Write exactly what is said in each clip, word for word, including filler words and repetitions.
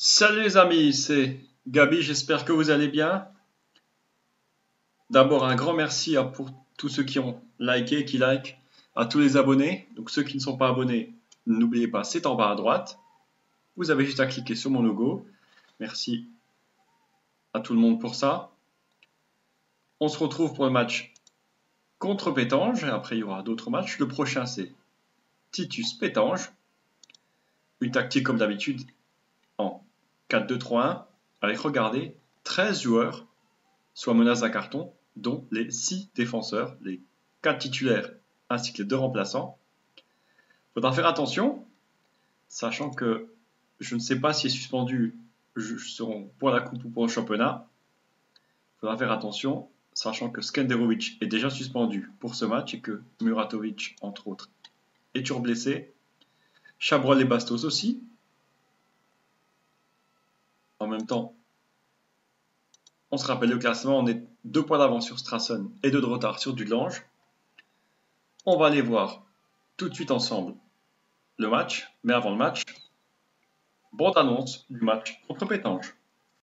Salut les amis, c'est Gabi, j'espère que vous allez bien. D'abord un grand merci à pour tous ceux qui ont liké, qui like, à tous les abonnés. Donc ceux qui ne sont pas abonnés, n'oubliez pas, c'est en bas à droite. Vous avez juste à cliquer sur mon logo. Merci à tout le monde pour ça. On se retrouve pour le match contre Pétange. Après il y aura d'autres matchs. Le prochain c'est Titus Pétange. Une tactique comme d'habitude en quatre deux trois un, avec, regardez, treize joueurs, soit menace d'un carton, dont les six défenseurs, les quatre titulaires ainsi que les deux remplaçants. Il faudra faire attention, sachant que je ne sais pas si est suspendu pour la coupe ou pour le championnat. Il faudra faire attention, sachant que Skenderovic est déjà suspendu pour ce match et que Muratovic, entre autres, est toujours blessé. Chabrol et Bastos aussi. En même temps, on se rappelle le classement, on est deux points d'avance sur Strassen et deux de retard sur Dudelange. On va aller voir tout de suite ensemble le match, mais avant le match, bande annonce du match contre Pétange.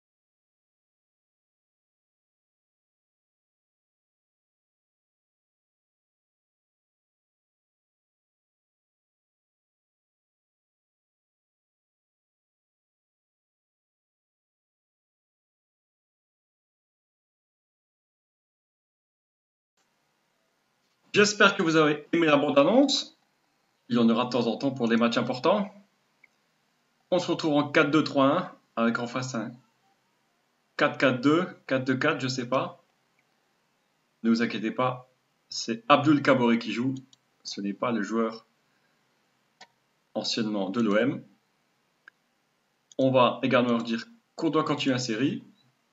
J'espère que vous avez aimé la bande-annonce. Il y en aura de temps en temps pour des matchs importants. On se retrouve en quatre deux trois un avec en face un quatre quatre deux, quatre deux quatre, je sais pas. Ne vous inquiétez pas, c'est Abdul Kaboré qui joue. Ce n'est pas le joueur anciennement de l'O M. On va également leur dire qu'on doit continuer la série.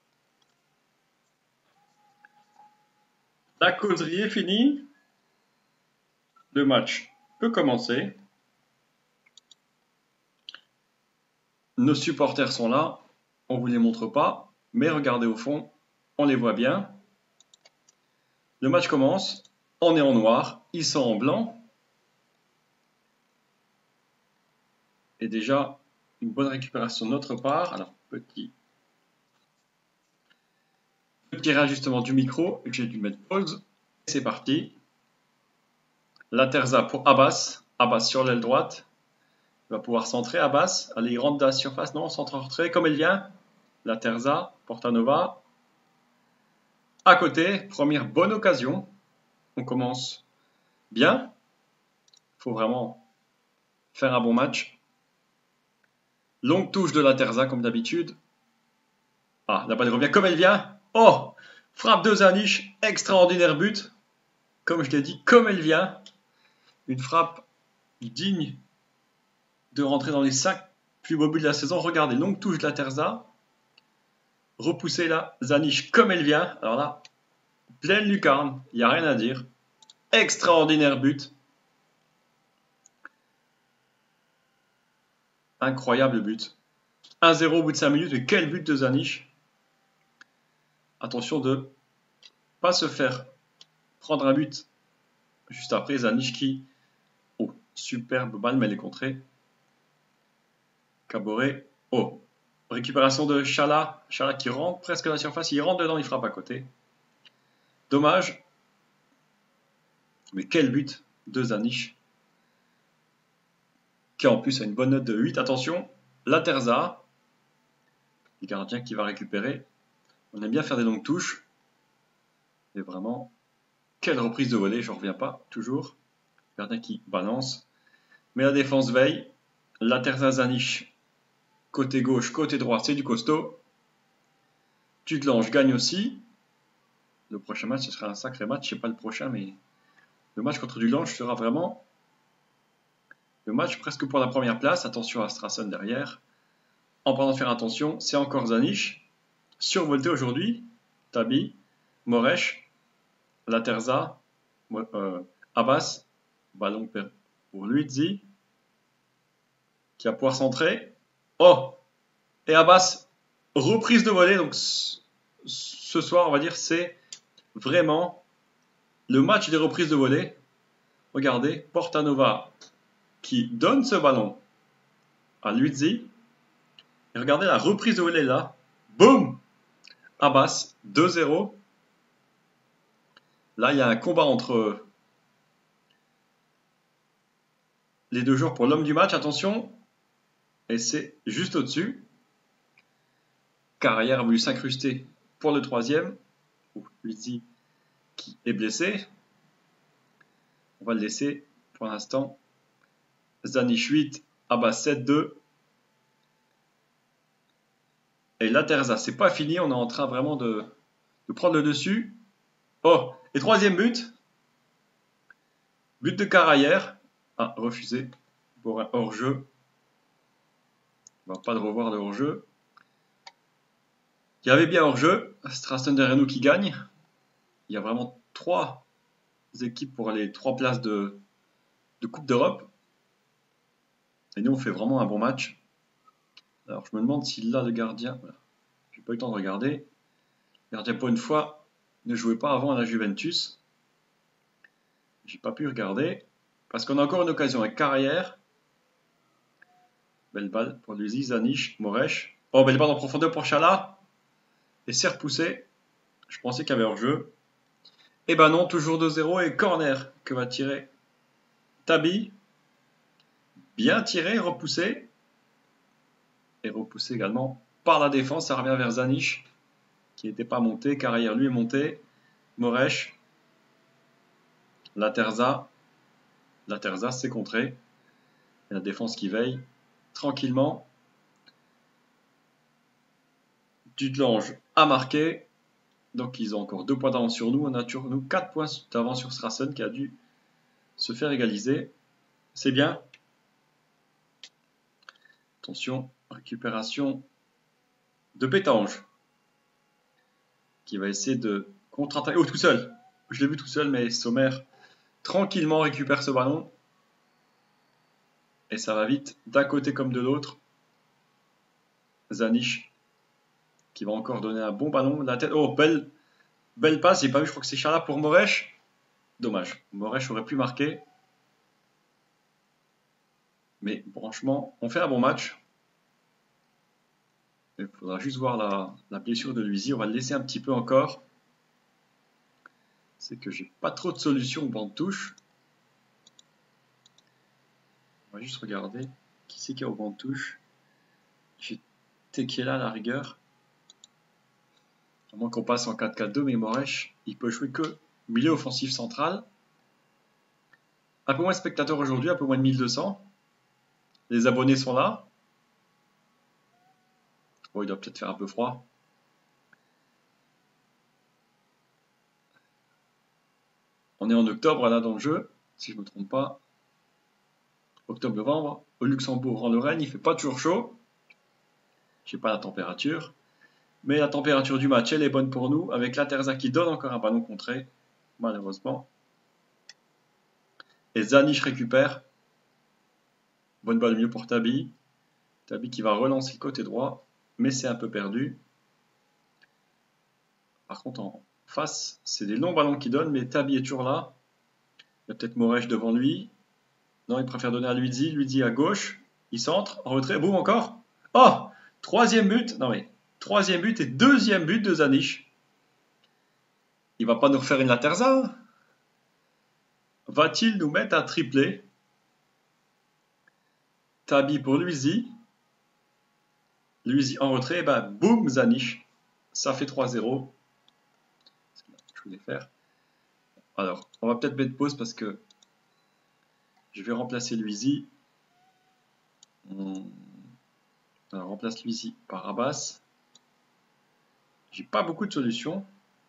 La causerie est finie. Le match peut commencer. Nos supporters sont là. On ne vous les montre pas, mais regardez au fond, on les voit bien. Le match commence. On est en noir, ils sont en blanc. Et déjà, une bonne récupération de notre part. Alors, petit, petit réajustement du micro. J'ai dû mettre pause. C'est parti. La Terza pour Abbas. Abbas sur l'aile droite. Il va pouvoir centrer Abbas. Allez, il rentre dans la surface. Non, centre en retrait. Comme elle vient. La Terza, Portanova. À côté, première bonne occasion. On commence bien. Il faut vraiment faire un bon match. Longue touche de la Terza comme d'habitude. Ah, la balle revient comme elle vient. Oh, frappe de Zanish, extraordinaire but. Comme je l'ai dit, comme elle vient. Une frappe digne de rentrer dans les cinq plus beaux buts de la saison. Regardez, longue touche de la Terza. Repousser la Zanish comme elle vient. Alors là, pleine lucarne, il n'y a rien à dire. Extraordinaire but. Incroyable but. un zéro au bout de cinq minutes, mais quel but de Zanish. Attention de ne pas se faire prendre un but juste après. Zanish qui... Oh, superbe balle, mais elle est contrée. Caboret. Oh, récupération de Chala. Chala qui rentre presque à la surface. Il rentre dedans, il frappe à côté. Dommage. Mais quel but de Zanish. Qui en plus a une bonne note de huit. Attention, la Terza. Le gardien qui va récupérer. On aime bien faire des longues touches. Et vraiment, quelle reprise de volée, j'en reviens pas, toujours. Le gardien qui balance. Mais la défense veille. La Terza Zanish. Côté gauche, côté droit, c'est du costaud. Dudelange gagne aussi. Le prochain match, ce sera un sacré match. Je ne sais pas le prochain, mais le match contre Dudelange sera vraiment le match presque pour la première place. Attention à Strassen derrière. En parlant de faire attention, c'est encore Zanish. Survolté aujourd'hui. Tabi, Moresh, La Terza, euh, Abbas. Ballon pour Luizzi. Qui va pouvoir centrer. Oh! Et Abbas, reprise de volée. Donc ce soir, on va dire, c'est vraiment le match des reprises de volée. Regardez, Portanova qui donne ce ballon à Luizzi. Et regardez la reprise de volée là. Boum! Abbas, deux zéro. Là, il y a un combat entre les deux joueurs pour l'homme du match. Attention. Et c'est juste au-dessus. Carrière a voulu s'incruster pour le troisième. Luizy qui est blessé. On va le laisser pour l'instant. Zaniche huit, Abbas sept deux. Et la Terza, c'est pas fini. On est en train vraiment de, de prendre le dessus. Oh, et troisième but. But de Carrière. Ah, refusé pour un hors-jeu. On va pas de revoir le hors-jeu. Il y avait bien hors-jeu. Strassen derrière nous qui gagne. Il y a vraiment trois équipes pour les trois places de, de Coupe d'Europe. Et nous, on fait vraiment un bon match. Alors, je me demande si là, le gardien... Voilà. J'ai pas eu le temps de regarder. Le gardien, pour une fois, ne jouait pas avant à la Juventus. J'ai pas pu regarder. Parce qu'on a encore une occasion avec Carrière. Belle balle pour Luizy, Zaniche, Moresh. Oh, belle balle en profondeur pour Chala. Et c'est repoussé. Je pensais qu'il y avait hors-jeu. Et ben non, toujours deux zéro. Et corner que va tirer Tabi. Bien tiré, repoussé. Et repoussé également par la défense. Ça revient vers Zaniche, qui n'était pas monté. Carrière, lui, est monté. Moresh. La Terza. La Terza, c'est contré. Et la défense qui veille tranquillement. Dudelange a marqué. Donc ils ont encore deux points d'avance sur nous. On a toujours nous quatre points d'avance sur Strassen qui a dû se faire égaliser. C'est bien. Attention, récupération de Pétange. Qui va essayer de contre-attaquer. Oh, tout seul. Je l'ai vu tout seul, mais Sommer tranquillement récupère ce ballon. Et ça va vite d'un côté comme de l'autre. Zaniche qui va encore donner un bon ballon. La tête. Oh, belle, belle passe. J'ai pas vu, je crois que c'est Chala pour Moresh. Dommage. Moresh aurait pu marquer. Mais franchement, on fait un bon match. Il faudra juste voir la, la blessure de Luizy. On va le laisser un petit peu encore. C'est que j'ai pas trop de solutions au banc de touche. On va juste regarder qui c'est qu'il y a au banc de touche. J'ai Tekela à la rigueur. À moins qu'on passe en quatre quatre deux, mais Moresh, il peut jouer que milieu offensif central. Un peu moins de spectateurs aujourd'hui, un peu moins de mille deux cents. Les abonnés sont là. Bon, il doit peut-être faire un peu froid. On est en octobre là dans le jeu, si je ne me trompe pas. Octobre-novembre. Au Luxembourg, en Lorraine, il fait pas toujours chaud. Je sais pas la température. Mais la température du match, elle est bonne pour nous. Avec la Terza qui donne encore un ballon contré. Malheureusement. Et Zaniche récupère. Bonne balle mieux pour Tabi. Tabi qui va relancer le côté droit. Mais c'est un peu perdu. Par contre, en face, c'est des longs ballons qui donnent. Mais Tabi est toujours là. Il y a peut-être Moresh devant lui. Non, il préfère donner à Luizy. Luizy à gauche. Il centre. En retrait. Boum encore. Oh! Troisième but. Non mais. Troisième but et deuxième but de Zaniche. Il va pas nous refaire une la Terza. Va-t-il nous mettre un triplé? Tabi pour Luizy. Luizy en retrait. Et ben, boum, Zaniche. Ça fait trois zéro. Je voulais faire. Alors, on va peut-être mettre pause parce que je vais remplacer Luizy. On remplace Luizy par Abbas. J'ai pas beaucoup de solutions.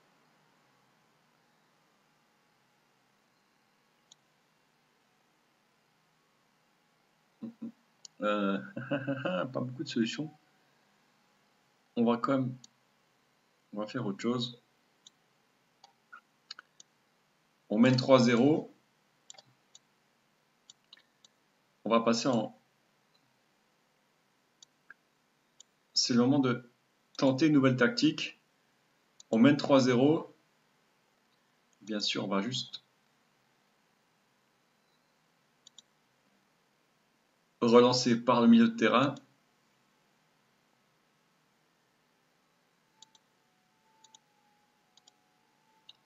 Euh, pas beaucoup de solutions. On va quand même, on va faire autre chose. On mène trois zéro. On va passer en... C'est le moment de tenter une nouvelle tactique. On mène trois zéro. Bien sûr, on va juste relancer par le milieu de terrain.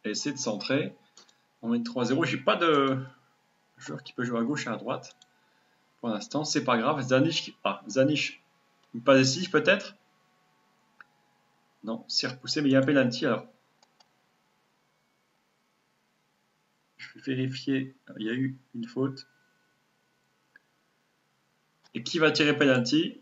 et essayer de centrer. On mène trois zéro. J'ai pas de joueur qui peut jouer à gauche et à droite. Pour l'instant, c'est pas grave. Zanish, ah, Zanish, une passe décisive peut-être. Non, c'est repoussé, mais il y a un penalty alors. Je vais vérifier. Il y a eu une faute. Et qui va tirer penalty?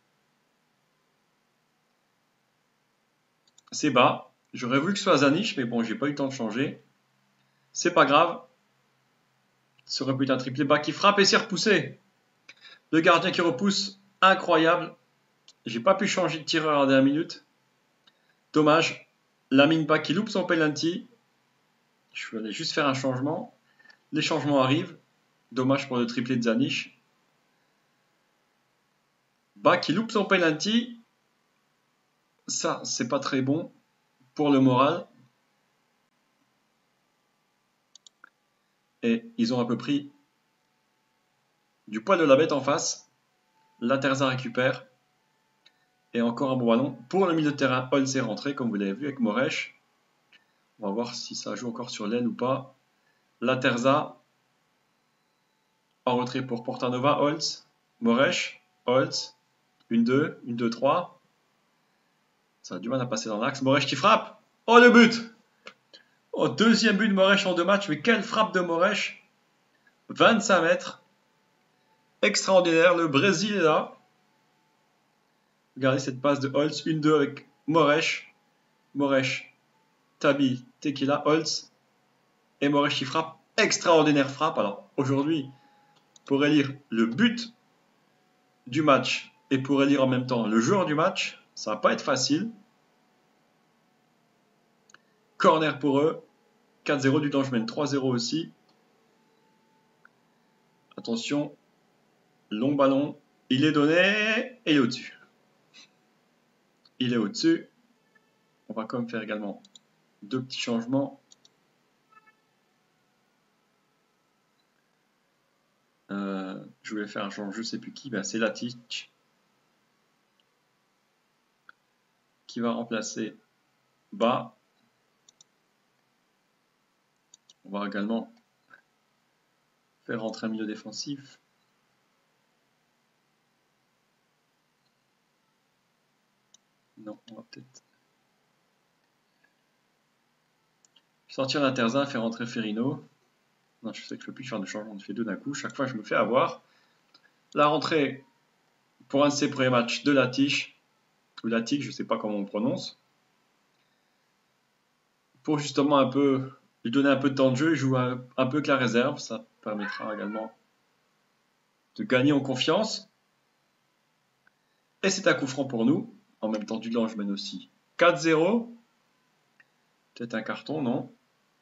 C'est bas. J'aurais voulu que ce soit Zanish, mais bon, j'ai pas eu le temps de changer. C'est pas grave. Ça aurait pu être un triplé bas qui frappe et c'est repoussé. Le gardien qui repousse, incroyable. J'ai pas pu changer de tireur en dernière minute. Dommage. Lamine Ba qui loupe son penalty. Je vais aller juste faire un changement. Les changements arrivent. Dommage pour le triplé de Zanish. Ba qui loupe son penalty. Ça, c'est pas très bon pour le moral. Et ils ont un peu pris du poil de la bête en face. La Terza récupère. Et encore un bon ballon. Pour le milieu de terrain, Holz est rentré, comme vous l'avez vu avec Moresh. On va voir si ça joue encore sur l'aile ou pas. La Terza. En retrait pour Portanova, Holz. Moresh, Holz. Une deux, une deux trois. Ça a du mal à passer dans l'axe. Moresh qui frappe. Oh, le but! Oh, deuxième but de Moresh en deux matchs. Mais quelle frappe de Moresh! vingt-cinq mètres. Extraordinaire. Le Brésil est là. Regardez cette passe de Holz. une deux avec Moresh. Moresh. Tabi. Tequila. Holz. Et Moresh qui frappe. Extraordinaire frappe. Alors, aujourd'hui, pour élire le but du match et pour élire en même temps le joueur du match, ça va pas être facile. Corner pour eux. quatre zéro, du temps je mène trois zéro aussi. Attention. Long ballon. Il est donné et il est au-dessus. Il est au-dessus. On va quand même faire également deux petits changements. Euh, je voulais faire un changement, je ne sais plus qui. Ben, c'est Latic qui va remplacer Ba. On va également faire rentrer un milieu défensif. Non, on va peut-être sortir la Terza, faire rentrer Ferrino. Non, je sais que je ne peux plus faire de changement, on fait deux d'un coup. Chaque fois, je me fais avoir. La rentrée pour un de ses premiers matchs de Latic, ou Latic, je ne sais pas comment on prononce. Pour justement un peu lui donner un peu de temps de jeu, il joue un, un peu que la réserve. Ça permettra également de gagner en confiance. Et c'est un coup franc pour nous. En même temps, Dudelange je mène aussi quatre zéro. Peut-être un carton, non?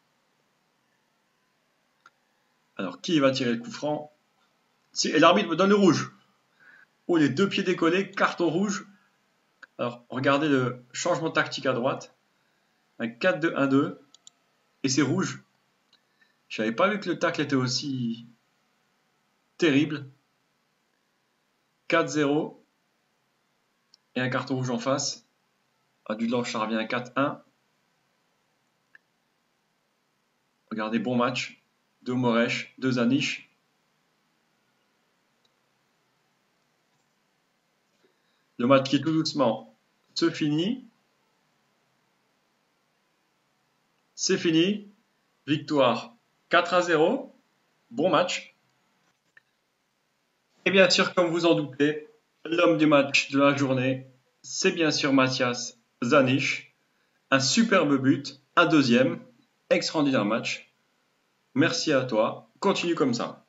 Alors, qui va tirer le coup franc? Et l'arbitre me donne le rouge. Oh, les deux pieds décollés, carton rouge. Alors, regardez le changement tactique à droite. Un quatre deux un deux. Et c'est rouge. Je n'avais pas vu que le tacle était aussi terrible. quatre zéro. Et un carton rouge en face. À Dudelange, ça revient à quatre un. Regardez, bon match. Deux Moresh, deux Zanish. Le match qui tout doucement se finit. C'est fini. Victoire quatre à zéro. Bon match. Et bien sûr, comme vous en doutez, l'homme du match de la journée, c'est bien sûr Mathias Zanish. Un superbe but, un deuxième. Extraordinaire match. Merci à toi. Continue comme ça.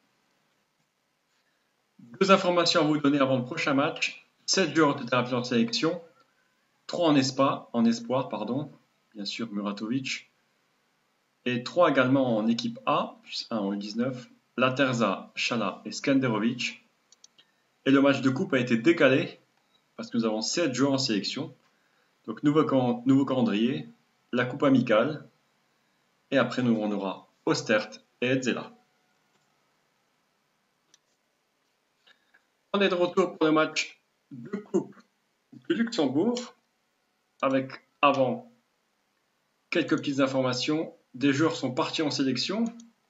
Deux informations à vous donner avant le prochain match. sept joueurs ont été appelés en sélection. trois en, espa, en espoir, pardon. Bien sûr, Muratovic. Et trois également en équipe A, plus un en U dix-neuf. Laterza, Chala et Skanderovic. Et le match de coupe a été décalé parce que nous avons sept joueurs en sélection. Donc nouveau, nouveau calendrier, la coupe amicale. Et après, nous, on aura Ostert et Edzela. On est de retour pour le match de coupe de Luxembourg, avec avant quelques petites informations. des joueurs sont partis en sélection.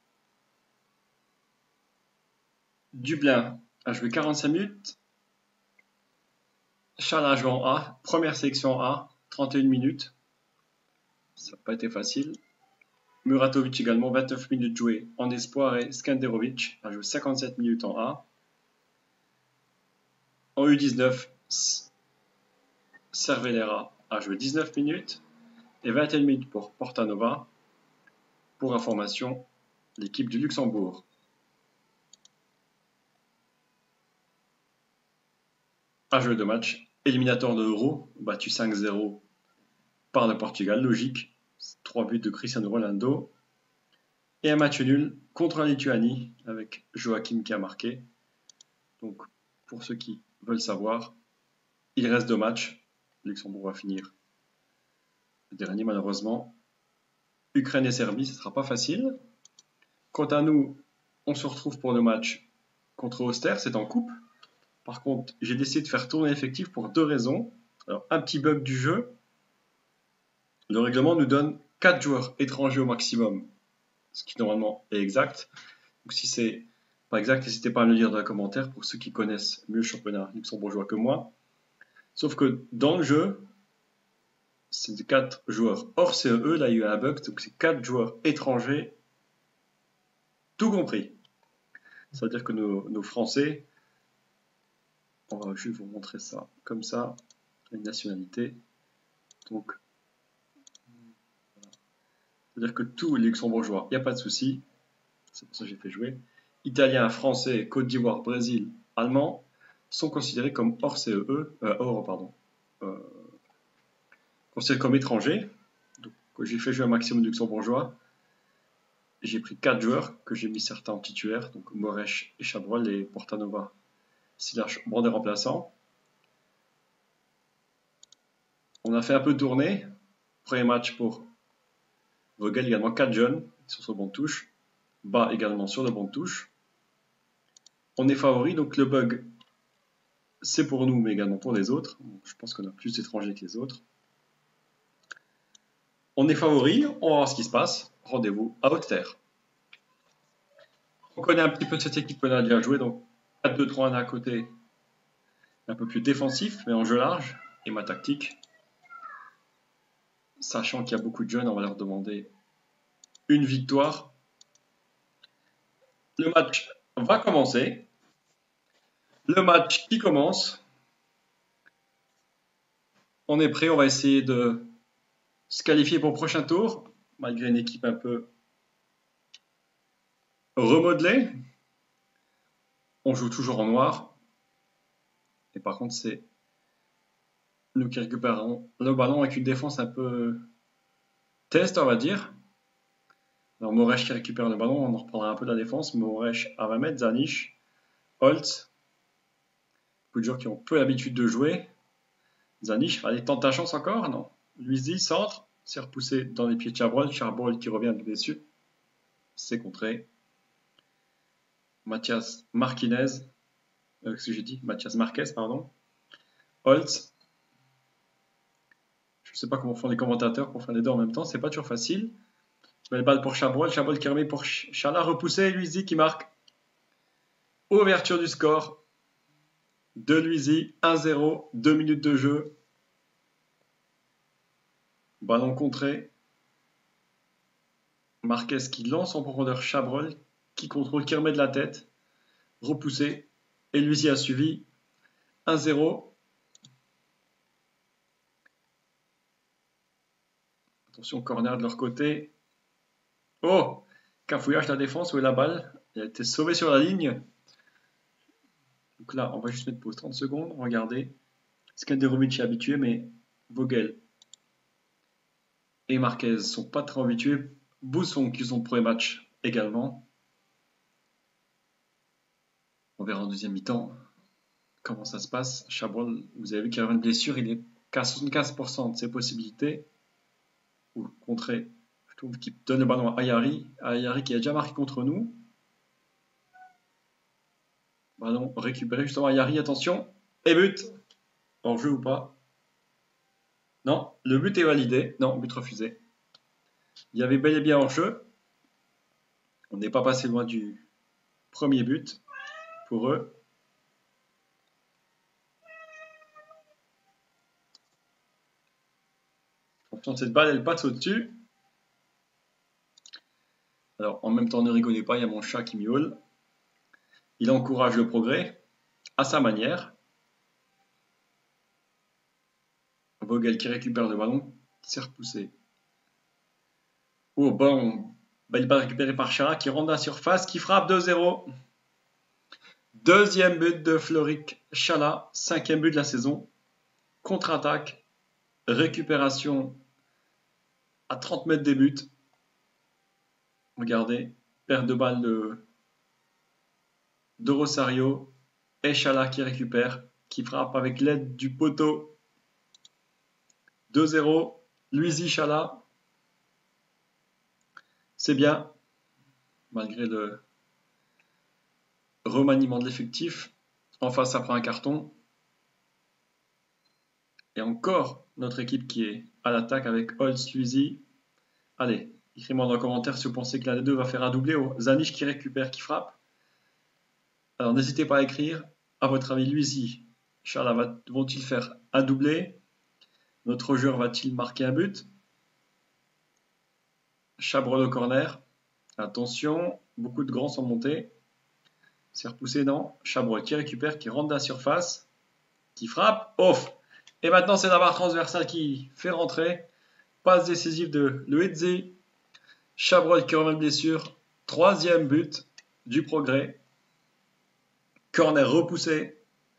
Dublin a joué quarante-cinq minutes. Charles a joué en A, première sélection en A, trente et une minutes. Ça n'a pas été facile. Muratovic également, vingt-neuf minutes jouées en espoir, et Skanderovic a joué cinquante-sept minutes en A. En U dix-neuf, Cervelera a joué dix-neuf minutes et vingt et une minutes pour Portanova. Pour information, l'équipe du Luxembourg. A joué deux matchs, éliminateur de l'Euro, battu cinq zéro par le Portugal, logique, trois buts de Cristiano Ronaldo, et un match nul contre la Lituanie avec Joachim qui a marqué. Donc, pour ceux qui veulent savoir, il reste deux matchs. Luxembourg va finir le dernier, malheureusement. Ukraine et Serbie, ce ne sera pas facile. Quant à nous, on se retrouve pour le match contre Auster, c'est en coupe. Par contre, j'ai décidé de faire tourner l'effectif pour deux raisons. Alors, un petit bug du jeu. Le règlement nous donne quatre joueurs étrangers au maximum, ce qui normalement est exact. Donc si c'est pas exact, n'hésitez pas à me le dire dans les commentaires pour ceux qui connaissent mieux le championnat luxembourgeois que moi. Sauf que dans le jeu, c'est quatre joueurs hors C E E, là il y a eu un bug, donc c'est quatre joueurs étrangers, tout compris. Ça veut dire que nos, nos Français, on va juste vous montrer ça comme ça, une nationalité. Donc, c'est-à-dire que tous les luxembourgeois, il n'y a pas de souci, c'est pour ça que j'ai fait jouer. Italiens, Français, Côte d'Ivoire, Brésil, Allemands sont considérés comme hors C E E, euh, hors, pardon, euh, considérés comme étrangers. Donc, j'ai fait jouer un maximum de luxembourgeois. J'ai pris quatre joueurs que j'ai mis certains en titulaire, donc Moresh et Chabrol et Portanova. C'est leur banc des remplaçants. On a fait un peu de tournée. Premier match pour Vogel, également quatre jeunes sur ce banc de touche. Bas également sur le banc de touche. On est favori, donc le bug, c'est pour nous, mais également pour les autres. Je pense qu'on a plus d'étrangers que les autres. On est favori, on va voir ce qui se passe. Rendez-vous à Auster. On connaît un petit peu cette équipe qu'on a déjà joué, donc quatre deux trois un à côté, un peu plus défensif, mais en jeu large, et ma tactique. Sachant qu'il y a beaucoup de jeunes, on va leur demander une victoire. Le match va commencer. Le match qui commence. On est prêt, on va essayer de se qualifier pour le prochain tour, malgré une équipe un peu remodelée. On joue toujours en noir. Et par contre, c'est nous qui récupérons le ballon avec une défense un peu test, on va dire. Alors Moresh qui récupère le ballon, on en reprendra un peu de la défense. Moresh à vingt mètres, Zanish, Holtz. Beaucoup de joueurs qui ont peu l'habitude de jouer. Zanish, allez, tente ta chance encore, non. Luizy, centre, c'est repoussé dans les pieds de Chabrol. Chabrol qui revient de blessure. C'est contré. Mathias Marquinez, euh, ce que j'ai dit, Mathias Marquez, pardon. Holtz. Je ne sais pas comment font les commentateurs pour faire les deux en même temps, c'est pas toujours facile. Belle balle pour Chabrol, Chabrol qui remet pour Chala, repoussé, Luizy qui marque. Ouverture du score de Luizy, un zéro, deux minutes de jeu. Ballon contré. Marquez qui lance en profondeur Chabrol, qui contrôle, qui remet de la tête. Repoussé. Et Luizy a suivi. un zéro. Attention, corner de leur côté. Oh! Cafouillage de la défense, où est la balle? Il a été sauvé sur la ligne. Donc là, on va juste mettre pause trente secondes. Regardez. Skanderovic est habitué, mais Vogel et Marquez sont pas très habitués. Bousson qui sont premier match également. On verra en deuxième mi-temps comment ça se passe. Chabrol, vous avez vu qu'il y a une blessure, il est qu'à soixante-quinze pour cent de ses possibilités. Ou contré, je trouve qu'il donne le ballon à Ayari. Ayari qui a déjà marqué contre nous. Ballon récupéré justement à Ayari, attention. Et but. Hors jeu ou pas? Non, le but est validé. Non, but refusé. Il y avait bel et bien en jeu. On n'est pas passé loin du premier but pour eux. Attention, cette balle, elle passe au-dessus. Alors, en même temps, ne rigolez pas, il y a mon chat qui miaule. Il encourage le progrès à sa manière. Vogel qui récupère le ballon, qui s'est repoussé. Oh, bon, belle balle récupérée par Chara qui rentre dans la surface, qui frappe deux zéro. Deuxième but de Florik Chala, cinquième but de la saison. Contre-attaque, récupération à trente mètres des buts. Regardez, perte de balle de, de Rosario. Et Chala qui récupère, qui frappe avec l'aide du poteau. deux zéro, Luisi Chala. C'est bien, malgré le remaniement de l'effectif. En face, ça prend un carton. Et encore notre équipe qui est à l'attaque avec Holtz, Luisi. Allez, écrivez-moi dans les commentaires si vous pensez que l'un des deux va faire un doublé. Oh, Zanish qui récupère, qui frappe. Alors n'hésitez pas à écrire. À votre avis, Luisi, Chala vont-ils faire un doublé? Notre joueur va-t-il marquer un but? Chabrol au corner. Attention, beaucoup de grands sont montés. C'est repoussé, non. Chabrol qui récupère, qui rentre dans la surface, qui frappe. Off. Et maintenant, c'est la barre transversale qui fait rentrer. Passe décisive de Luizzi. Chabrol qui revient de blessure. Troisième but du progrès. Corner repoussé.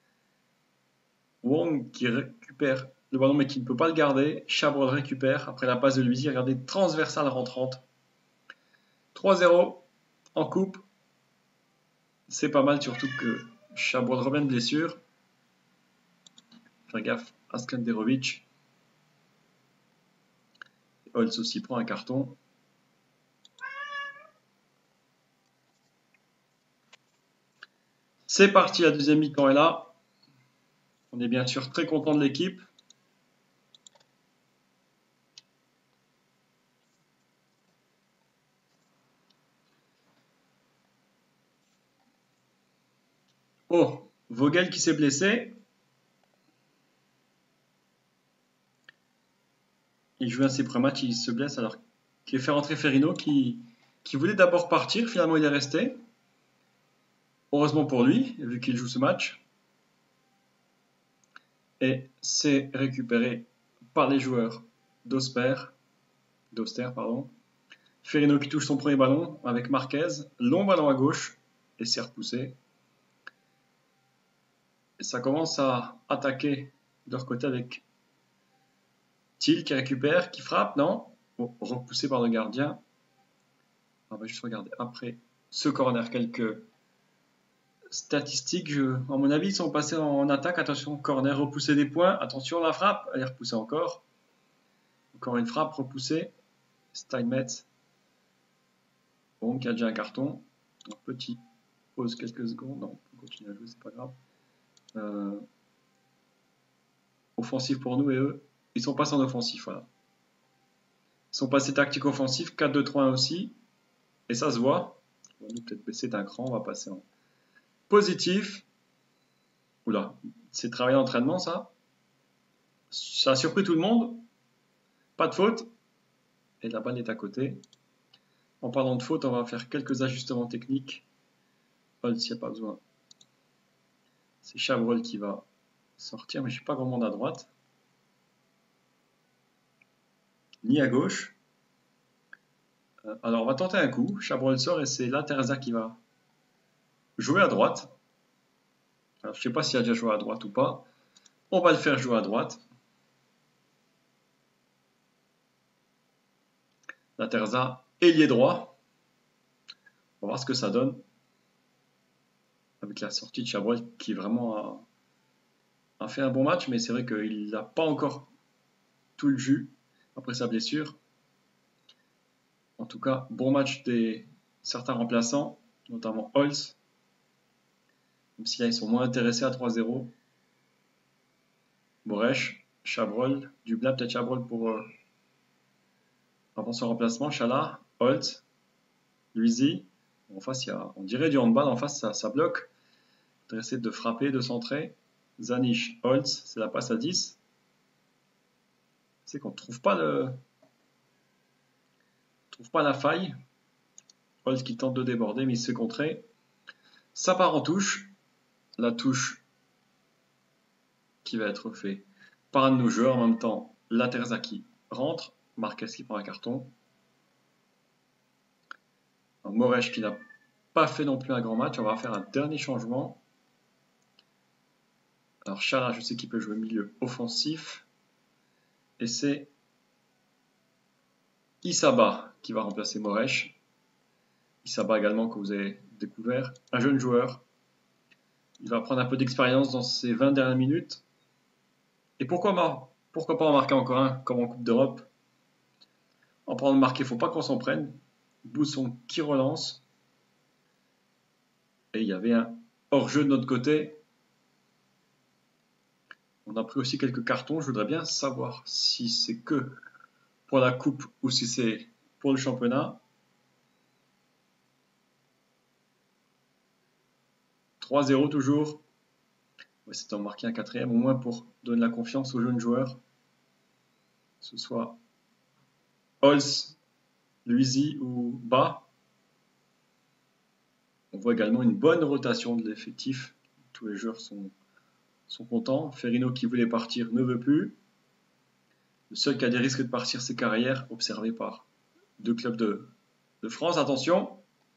Wong qui récupère le ballon mais qui ne peut pas le garder. Chabrol récupère après la passe de Luizzi. Regardez, transversale rentrante. trois zéro en coupe. C'est pas mal, surtout que Chabrol revient de blessure. Faire gaffe à Skanderovic. Holtz aussi prend un carton. C'est parti, la deuxième mi-temps est là. On est bien sûr très content de l'équipe. Oh, Vogel qui s'est blessé. Il joue un de ses premiers matchs, il se blesse alors qu'il fait rentrer Ferrino qui, qui voulait d'abord partir. Finalement, il est resté. Heureusement pour lui, vu qu'il joue ce match. Et c'est récupéré par les joueurs d'Osper. d'Auster, pardon. Ferrino qui touche son premier ballon avec Marquez. Long ballon à gauche et c'est repoussé. Et ça commence à attaquer de leur côté avec Thiel qui récupère, qui frappe, non? Oh, repoussé par le gardien. On va juste regarder après ce corner quelques statistiques. Je, à mon avis, ils sont passés en attaque. Attention, corner, repoussé des points. Attention, la frappe. Elle est repoussée encore. Encore une frappe repoussée. Steinmetz. Bon, qui a déjà un carton. Un petit pause quelques secondes. Non, on peut continuer à jouer, c'est pas grave. Euh, offensif pour nous et eux. Ils sont passés en offensif, voilà. Ils sont passés tactique offensif, quatre deux trois un aussi. Et ça se voit. On va peut-être baisser d'un cran, on va passer en positif. Oula, c'est travail d'entraînement ça. Ça a surpris tout le monde. Pas de faute. Et la balle est à côté. En parlant de faute, on va faire quelques ajustements techniques. Holtz, il n'y a pas besoin. C'est Chabrol qui va sortir, mais je n'ai pas grand monde à droite. Ni à gauche. Alors on va tenter un coup. Chabrol sort et c'est La Terza qui va jouer à droite. Alors, je ne sais pas s'il a déjà joué à droite ou pas. On va le faire jouer à droite. La Terza, ailier droit. On va voir ce que ça donne. Avec la sortie de Chabrol qui vraiment a, a fait un bon match, mais c'est vrai qu'il n'a pas encore tout le jus après sa blessure. En tout cas, bon match des certains remplaçants, notamment Holtz. Même si là, ils sont moins intéressés à trois zéro. Boresh, Chabrol, Dublin, peut-être Chabrol pour, euh, Attention au remplacement, Chala, Holt, Luisi. En face, il y a, on dirait du handball, en face, ça, ça bloque. Il essayer de frapper, de centrer. Zanish, Holt, c'est la passe à dix. C'est qu'on ne trouve pas le... trouve pas la faille. Holt qui tente de déborder, mais il se fait contrer. Ça part en touche. La touche qui va être faite par un de nos joueurs. En même temps, la Terza qui rentre. Marquez qui prend un carton. Moresh qui n'a pas fait non plus un grand match. On va faire un dernier changement. Alors Chala, je sais qu'il peut jouer milieu offensif. Et c'est Isaba qui va remplacer Moresh. Isaba également que vous avez découvert. Un jeune joueur. Il va prendre un peu d'expérience dans ces vingt dernières minutes. Et pourquoi, pourquoi pas en marquer encore un comme en Coupe d'Europe? En prendre marqué, il ne faut pas qu'on s'en prenne. Bousson qui relance. Et il y avait un hors-jeu de notre côté. On a pris aussi quelques cartons. Je voudrais bien savoir si c'est que pour la coupe ou si c'est pour le championnat. trois zéro toujours. Ouais, c'est en marquer un quatrième, au moins pour donner la confiance aux jeunes joueurs. Que ce soit Holz, Luisi ou Ba. On voit également une bonne rotation de l'effectif. Tous les joueurs sont, sont contents. Ferrino qui voulait partir ne veut plus. Le seul qui a des risques de partir, c'est Carrière, observé par deux clubs de, de France. Attention.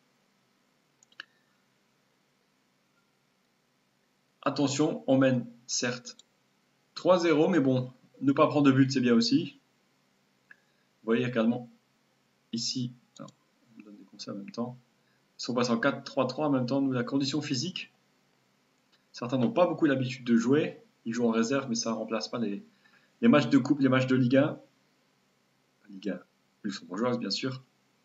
Attention, on mène certes trois zéro, mais bon, ne pas prendre de but, c'est bien aussi. Vous voyez également ici, alors, on me donne des conseils en même temps. Ils sont passés en quatre trois trois en même temps. Nous, la condition physique, certains n'ont pas beaucoup l'habitude de jouer. Ils jouent en réserve, mais ça ne remplace pas les, les matchs de coupe, les matchs de Ligue un. Ligue un luxembourgeoise, bien sûr.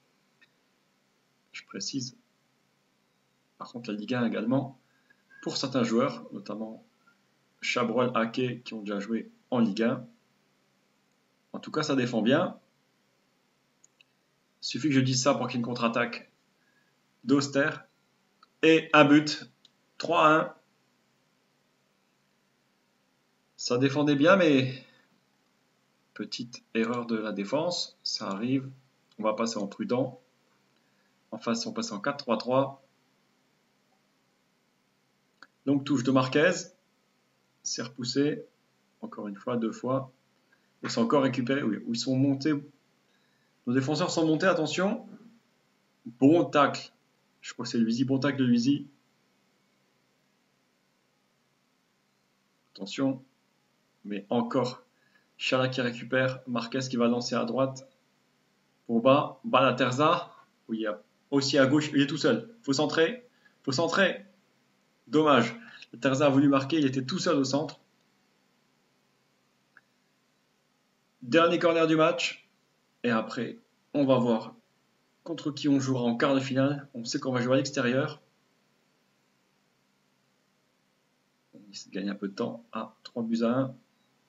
Je précise. Par contre, la Ligue un également, pour certains joueurs, notamment Chabrol, Ake, qui ont déjà joué en Ligue un. En tout cas, ça défend bien. Il suffit que je dise ça pour qu'il y ait une contre-attaque d'Auster. Et un but. trois à un. Ça défendait bien, mais petite erreur de la défense. Ça arrive. On va passer en prudent. En face, on passe en quatre trois trois. Donc, touche de Marquez. C'est repoussé. Encore une fois, deux fois. Et c'est encore récupéré. Oui, ils sont montés. Nos défenseurs sont montés. Attention. Bon tacle. Je crois que c'est Luisi. Bon tacle de Luisi. Attention. Mais encore. Chala qui récupère. Marquez qui va lancer à droite. Pour bas. Bas la Terza. Oui, il y a aussi à gauche. Il est tout seul. Il faut centrer. Il faut centrer. Dommage. La Terza a voulu marquer. Il était tout seul au centre. Dernier corner du match. Et après, on va voir contre qui on jouera en quart de finale. On sait qu'on va jouer à l'extérieur. On essaie de gagner un peu de temps. Ah, trois buts à un.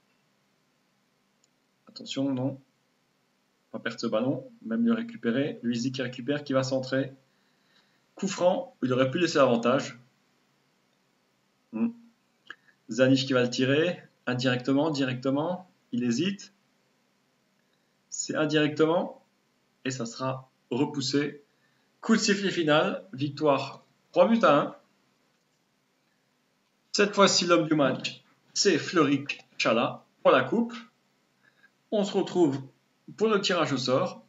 Attention, non. Pas perdre ce ballon. Même le récupérer. Luisi qui récupère, qui va centrer. Coup franc. Il aurait pu laisser l'avantage. Hmm. Zanish qui va le tirer. Indirectement, directement. Il hésite. C'est indirectement. Et ça sera repoussé. Coup de sifflet final. Victoire trois buts à un. Cette fois-ci, l'homme du match, c'est Fleurik Chala pour la coupe. On se retrouve pour le tirage au sort.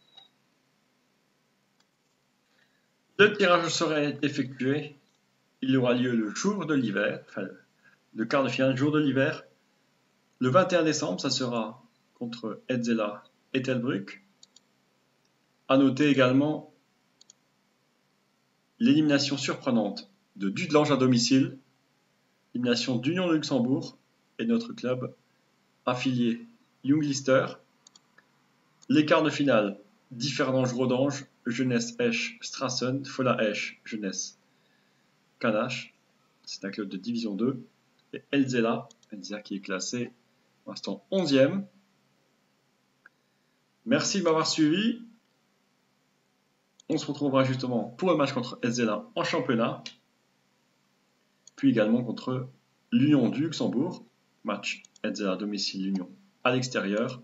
Le tirage au sort est effectué. Il aura lieu le jour de l'hiver, enfin le quart de finale, le jour de l'hiver. Le vingt et un décembre, ça sera contre Edzela et Telbruck. A noter également l'élimination surprenante de Dudelange à domicile, l'élimination d'Union de Luxembourg et notre club affilié Young Lister. Les quarts de finale, Differdange-Rodange, Jeunesse Esch Strassen, Fola Esch, Jeunesse Kanache, c'est un club de division deux, et Elzela, Elzela qui est classé pour l'instant onzième. Merci de m'avoir suivi. On se retrouvera justement pour le match contre S Z A en championnat, puis également contre l'Union du Luxembourg, match S Z A à domicile, l'Union à l'extérieur.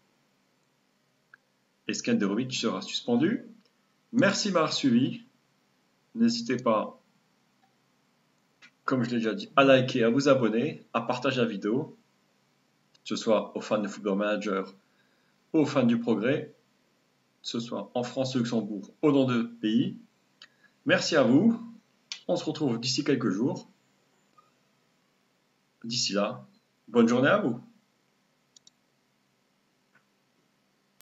Et Skenderovic sera suspendu. Merci de m'avoir suivi. N'hésitez pas, comme je l'ai déjà dit, à liker, à vous abonner, à partager la vidéo, que ce soit aux fans de Football Manager, aux fans du progrès, que ce soit en France, au Luxembourg, ou dans d'autres pays. Merci à vous. On se retrouve d'ici quelques jours. D'ici là, bonne journée à vous.